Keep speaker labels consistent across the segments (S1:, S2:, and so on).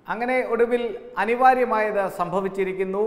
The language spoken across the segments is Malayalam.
S1: അങ്ങനെ ഒടുവിൽ അനിവാര്യമായത് സംഭവിച്ചിരിക്കുന്നു.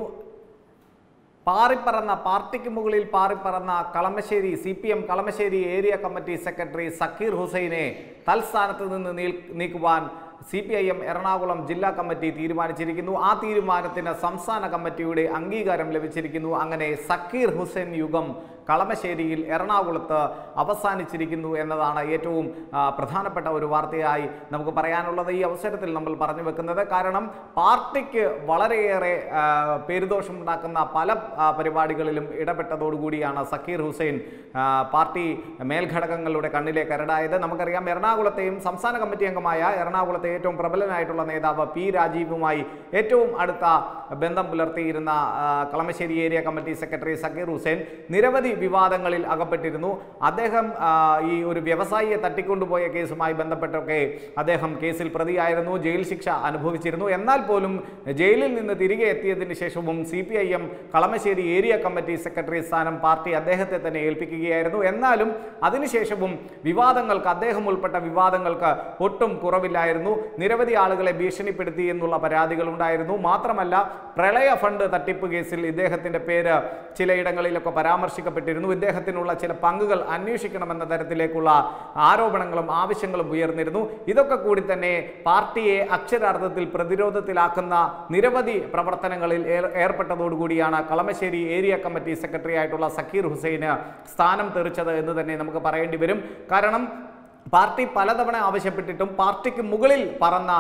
S1: പാറിപ്പറന്ന പാർട്ടിക്ക് മുകളിൽ പാറിപ്പറന്ന Kalamassery CPM Kalamassery area committee secretary Zakir ഹുസൈനെ തൽസ്ഥാനത്ത് നിന്ന് നീക്കുവാൻ CPIM എറണാകുളം ജില്ലാ കമ്മിറ്റി തീരുമാനിച്ചിരിക്കുന്നു. ആ തീരുമാനത്തിന് സംസ്ഥാന കമ്മിറ്റിയുടെ അംഗീകാരം ലഭിച്ചിരിക്കുന്നു. അങ്ങനെ സക്കീർ ഹുസൈൻ യുഗം കളമശ്ശേരിയിൽ എറണാകുളത്ത് അവസാനിച്ചിരിക്കുന്നു എന്നതാണ് ഏറ്റവും പ്രധാനപ്പെട്ട ഒരു വാർത്തയായി നമുക്ക് പറയാനുള്ളത്. ഈ അവസരത്തിൽ നമ്മൾ പറഞ്ഞു വെക്കുന്നത് കാരണം പാർട്ടിക്ക് വളരെയേറെ പേരുദോഷമുണ്ടാക്കുന്ന പല പരിപാടികളിലും ഇടപെട്ടതോടുകൂടിയാണ് സക്കീർ ഹുസൈൻ പാർട്ടി മേൽഘടകങ്ങളുടെ കണ്ണിലെ കരടായത്. നമുക്കറിയാം, എറണാകുളത്തെയും സംസ്ഥാന കമ്മിറ്റി അംഗമായ എറണാകുളത്തെ ഏറ്റവും പ്രബലനായിട്ടുള്ള നേതാവ് P. രാജീവുമായി ഏറ്റവും അടുത്ത ബന്ധം പുലർത്തിയിരുന്ന Kalamassery area committee secretary Zakir Hussain നിരവധി വിവാദങ്ങളിൽ അകപ്പെട്ടിരുന്നു. അദ്ദേഹം ഈ ഒരു വ്യവസായിയെ തട്ടിക്കൊണ്ടുപോയ കേസുമായി ബന്ധപ്പെട്ടൊക്കെ അദ്ദേഹം കേസിൽ പ്രതിയായിരുന്നു, ജയിൽ ശിക്ഷ അനുഭവിച്ചിരുന്നു. എന്നാൽ പോലും ജയിലിൽ നിന്ന് തിരികെ എത്തിയതിന് ശേഷവും CPIM Kalamassery area committee secretary സ്ഥാനം പാർട്ടി അദ്ദേഹത്തെ തന്നെ ഏൽപ്പിക്കുകയായിരുന്നു. എന്നാലും അതിനുശേഷവും അദ്ദേഹം ഉൾപ്പെട്ട വിവാദങ്ങൾക്ക് ഒട്ടും കുറവില്ലായിരുന്നു. നിരവധി ആളുകളെ ഭീഷണിപ്പെടുത്തി എന്നുള്ള പരാതികളുണ്ടായിരുന്നു. മാത്രമല്ല, പ്രളയ ഫണ്ട് തട്ടിപ്പ് കേസിൽ ഇദ്ദേഹത്തിൻ്റെ പേര് ചിലയിടങ്ങളിലൊക്കെ പരാമർശിക്കപ്പെട്ടിരുന്നു. ഇദ്ദേഹത്തിനുള്ള ചില പങ്കുകൾ അന്വേഷിക്കണമെന്ന തരത്തിലേക്കുള്ള ആരോപണങ്ങളും ആവശ്യങ്ങളും ഉയർന്നിരുന്നു. ഇതൊക്കെ കൂടി തന്നെ പാർട്ടിയെ അക്ഷരാർത്ഥത്തിൽ പ്രതിരോധത്തിലാക്കുന്ന നിരവധി പ്രവർത്തനങ്ങളിൽ ഏർപ്പെട്ടതോടുകൂടിയാണ് കളമശ്ശേരി ഏരിയ കമ്മിറ്റി സെക്രട്ടറി ആയിട്ടുള്ള സക്കീർ ഹുസൈന് സ്ഥാനം തെറിച്ചത് എന്ന് തന്നെ നമുക്ക് പറയേണ്ടി വരും. കാരണം പാർട്ടി പലതവണ ആവശ്യപ്പെട്ടിട്ടും പാർട്ടിക്ക് മുകളിൽ പറന്ന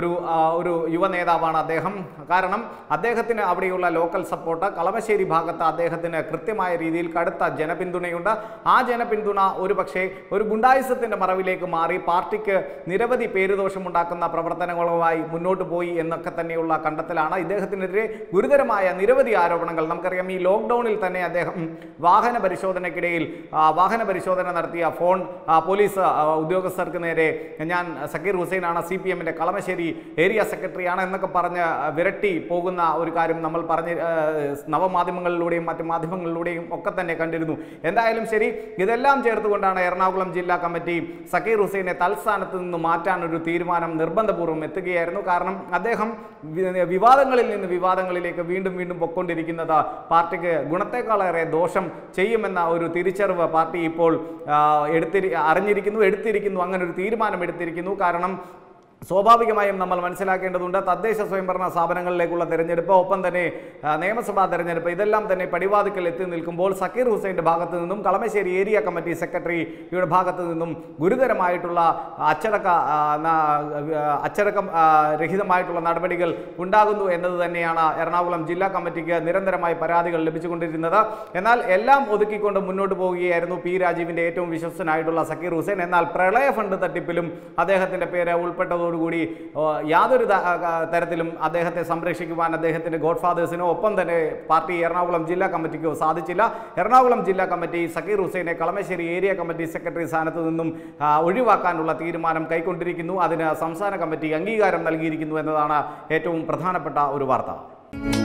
S1: ഒരു യുവ നേതാവാണ് അദ്ദേഹം. കാരണം അദ്ദേഹത്തിന് അവിടെയുള്ള ലോക്കൽ സപ്പോർട്ട്, കളമശ്ശേരി ഭാഗത്ത് അദ്ദേഹത്തിന് കൃത്യമായ രീതിയിൽ കടുത്ത ജനപിന്തുണയുണ്ട്. ആ ജനപിന്തുണ ഒരു ഗുണ്ടായിസത്തിൻ്റെ മറവിലേക്ക് മാറി പാർട്ടിക്ക് നിരവധി പേരുദോഷമുണ്ടാക്കുന്ന പ്രവർത്തനങ്ങളുമായി മുന്നോട്ട് പോയി എന്നൊക്കെ തന്നെയുള്ള കണ്ടെത്തലാണ്. ഇദ്ദേഹത്തിനെതിരെ ഗുരുതരമായ നിരവധി ആരോപണങ്ങൾ നമുക്കറിയാം. ഈ ലോക്ക്ഡൗണിൽ തന്നെ അദ്ദേഹം വാഹന പരിശോധന നടത്തിയ ഫോൺ പോലീസ് ഉദ്യോഗസ്ഥർക്ക് നേരെ ഞാൻ സക്കീർ ഹുസൈനാണ്, CPMൻ്റെ കളമശ്ശേരി ഏരിയ സെക്രട്ടറിയാണ് എന്നൊക്കെ പറഞ്ഞ് വിരട്ടി പോകുന്ന ഒരു കാര്യം നമ്മൾ നവമാധ്യമങ്ങളിലൂടെയും മറ്റു മാധ്യമങ്ങളിലൂടെയും ഒക്കെ തന്നെ കണ്ടിരുന്നു. എന്തായാലും ശരി, ഇതെല്ലാം ചേർത്തുകൊണ്ടാണ് എറണാകുളം ജില്ലാ കമ്മിറ്റി സക്കീർ ഹുസൈനെ തൽസ്ഥാനത്ത് നിന്ന് മാറ്റാനൊരു തീരുമാനം നിർബന്ധപൂർവ്വം എത്തുകയായിരുന്നു. കാരണം അദ്ദേഹം വിവാദങ്ങളിൽ നിന്ന് വിവാദങ്ങളിലേക്ക് വീണ്ടും പൊക്കൊണ്ടിരിക്കുന്നത് പാർട്ടിക്ക് ഗുണത്തെക്കാളേറെ ദോഷം ചെയ്യുമെന്ന ഒരു തിരിച്ചറിവ് പാർട്ടി ഇപ്പോൾ എടുത്തിരിക്കുന്നു. അങ്ങനെ ഒരു തീരുമാനം എടുത്തിരിക്കുന്നു. കാരണം സ്വാഭാവികമായും നമ്മൾ മനസ്സിലാക്കേണ്ടതുണ്ട്, തദ്ദേശ സ്വയംഭരണ സ്ഥാപനങ്ങളിലേക്കുള്ള തെരഞ്ഞെടുപ്പ്, ഒപ്പം തന്നെ നിയമസഭാ തെരഞ്ഞെടുപ്പ്, ഇതെല്ലാം തന്നെ പടിവാതിക്കൽ എത്തി നിൽക്കുമ്പോൾ സക്കീർ ഹുസൈൻ്റെ ഭാഗത്തു നിന്നും കളമശ്ശേരി ഏരിയ കമ്മിറ്റി സെക്രട്ടറിയുടെ ഭാഗത്തു നിന്നും ഗുരുതരമായിട്ടുള്ള അച്ചടക്കം രഹിതമായിട്ടുള്ള നടപടികൾ ഉണ്ടാകുന്നു എന്നത് തന്നെയാണ് എറണാകുളം ജില്ലാ കമ്മിറ്റിക്ക് നിരന്തരമായി പരാതികൾ ലഭിച്ചുകൊണ്ടിരുന്നത്. എന്നാൽ എല്ലാം ഒതുക്കിക്കൊണ്ട് മുന്നോട്ട് പോവുകയായിരുന്നു P. രാജീവിൻ്റെ ഏറ്റവും വിശ്വസ്തനായിട്ടുള്ള സക്കീർ ഹുസൈൻ. എന്നാൽ പ്രളയ ഫണ്ട് തട്ടിപ്പിലും അദ്ദേഹത്തിൻ്റെ പേര് ഉൾപ്പെട്ടതോടുകൂടി യാതൊരു തരത്തിലും അദ്ദേഹത്തെ സംരക്ഷിക്കുവാൻ അദ്ദേഹത്തിൻ്റെ ഗോഡ് ഫാദേഴ്സിനോ ഒപ്പം തന്നെ പാർട്ടി എറണാകുളം ജില്ലാ കമ്മിറ്റിക്കോ സാധിച്ചില്ല. എറണാകുളം ജില്ലാ കമ്മിറ്റി സക്കീർ ഹുസൈനെ കളമശ്ശേരി ഏരിയ കമ്മിറ്റി സെക്രട്ടറി സ്ഥാനത്ത് നിന്നും ഒഴിവാക്കാനുള്ള തീരുമാനം കൈക്കൊണ്ടിരിക്കുന്നു. അതിന് സംസ്ഥാന കമ്മിറ്റി അംഗീകാരം നൽകിയിരിക്കുന്നു എന്നതാണ് ഏറ്റവും പ്രധാനപ്പെട്ട ഒരു വാർത്ത.